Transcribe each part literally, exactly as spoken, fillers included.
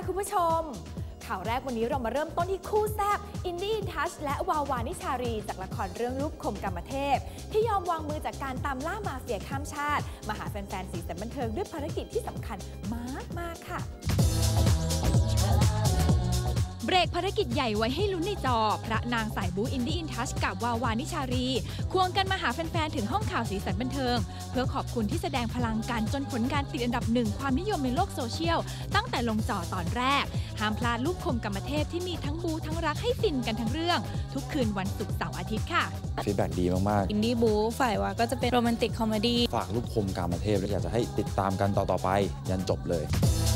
คุณผู้ชมข่าวแรกวันนี้เรามาเริ่มต้นที่คู่แซ่บอินดี้อินทัชและวาวานิชารีจากละครเรื่องรูปคมกรรมเทพที่ยอมวางมือจากการตามล่ามาเฟียข้ามชาติมาหาแฟนๆสีสันบันเทิงด้วยภารกิจที่สำคัญมากๆค่ะเบรกภารกิจใหญ่ไว้ให้ลุ้นในจอพระนางสายบูอินดี้อินทัชกับวาวานิชารีควงกันมาหาแฟนๆถึงห้องข่าวสีสันบันเทิงเพื่อขอบคุณที่แสดงพลังกันจนผลการติดอันดับหนึ่งความนิยมในโลกโซเชียลตั้งแต่ลงจอตอนแรกห้ามพลาดรูปคมกรรมเทพที่มีทั้งบูทั้งรักให้ฟินกันทั้งเรื่องทุกคืนวันศุกร์เสาร์อาทิตย์ค่ะฟีดแบ็กดีมากๆอินดี้บูฝ่ายว่าก็จะเป็นโรแมนติกคอมเมดี้ฝากรูปคมกรรมเทพและอยากจะให้ติดตามกันต่อๆไปยันจบเลย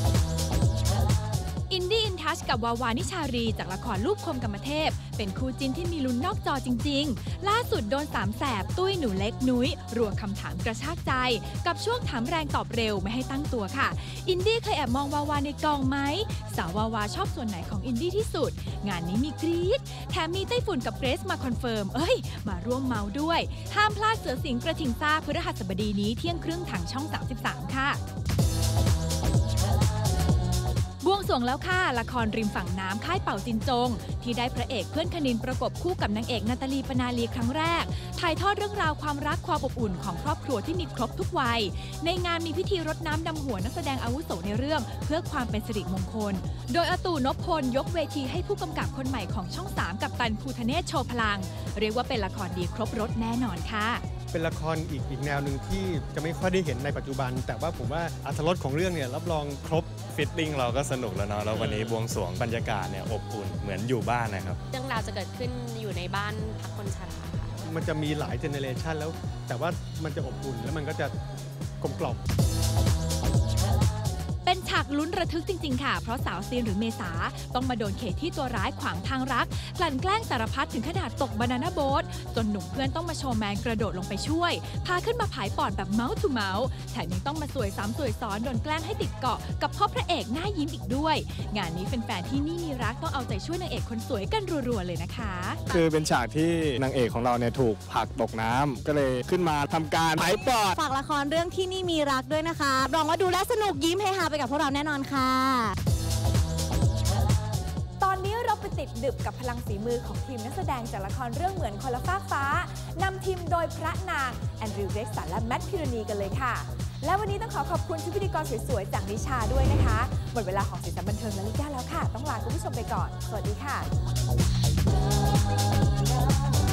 อินดี้อินทัชกับวาวานิชารีจากละครรูปคมกรรมเทพเป็นคู่จิ้นที่มีลุ้นนอกจอจริงๆล่าสุดโดนสามแสบตุ้ยหนูเล็กนุ้ยรัวคำถามกระชากใจกับช่วงถามแรงตอบเร็วไม่ให้ตั้งตัวค่ะอินดี้เคยแอบมองวาวาในกองไหมสาววาวาชอบส่วนไหนของอินดี้ที่สุดงานนี้มีกรี๊ดแถมมีไต้ฝุ่นกับเกรซมาคอนเฟิร์มเอ้ยมาร่วมเมาด้วยห้ามพลาดเสือสิงห์กระทิงซ่าพฤหัสบดีนี้เที่ยงครึ่งทางช่องสามสิบสามค่ะบวงสรวงแล้วค่ะละครริมฝั่งน้ำค่ายเป่าจินจงที่ได้พระเอกเพื่อนคณินประกบคู่กับนางเอกนาตาลีปนาลีครั้งแรกถ่ายทอดเรื่องราวความรักความอบอุ่นของครอบครัวที่มีครบทุกวัยในงานมีพิธีรดน้ำดำหัวนักแสดงอาวุโสในเรื่องเพื่อความเป็นสิริมงคลโดยอาตู่นพพลยกเวทีให้ผู้กำกับคนใหม่ของช่องสามกับตันภูทะเนศโชว์พลังเรียกว่าเป็นละครดีครบรสแน่นอนค่ะเป็นละครอีกอีกแนวหนึ่งที่จะไม่ค่อยได้เห็นในปัจจุบันแต่ว่าผมว่าอรรถรสของเรื่องเนี่ยรับรองครบฟิตติ้งเราก็สนุกแล้วเนาะแล้ววันนี้บวงสรวงบรรยากาศเนี่ยอบอุ่นเหมือนอยู่บ้านนะครับเรื่องราวจะเกิดขึ้นอยู่ในบ้านพักคนชรามันจะมีหลายเจเนเรชันแล้วแต่ว่ามันจะอบอุ่นแล้วมันก็จะกลมกล่อมเป็นฉากลุ้นระทึกจริงๆค่ะเพราะสาวซีนหรือเมษาต้องมาโดนเขตที่ตัวร้ายขวางทางรักกลั่นแกล้งสารพัดถึงขนาดตกบานาน่าโบ๊ทจนหนุ่มเพื่อนต้องมาโชว์แมนกระโดดลงไปช่วยพาขึ้นมาผายปอดแบบเมาส์ทูเมาส์แถมยังต้องมาสวยซ้ำสวยซ้อนโดนแกล้งให้ติดเกาะกับพ่อพระเอกหน้ายิ้มอีกด้วยงานนี้แฟนๆที่นี่มีรักต้องเอาใจช่วยนางเอกคนสวยกันรัวๆเลยนะคะคือเป็นฉากที่นางเอกของเราเนี่ยถูกผลักตกน้ำก็เลยขึ้นมาทำการผายปอดฝากละครเรื่องที่นี่มีรักด้วยนะคะรองว่าดูแลสนุกยิ้มเฮฮาไปกับพวกเราแน่นอนค่ะตอนนี้เราไปติดดึบกับพลังฝีมือของทีมนักแสดงจากละครเรื่องเหมือนคนละฟากฟ้านำทีมโดยพระนางแอนดริวเร็กสันและแมทพิรณีกันเลยค่ะและวันนี้ต้องขอขอบคุณชุดพิธีกรสวยๆจากนิชาด้วยนะคะหมดเวลาของสีสันบันเทิงและลิก้าแล้วค่ะต้องลาคุณผู้ชมไปก่อนสวัสดีค่ะ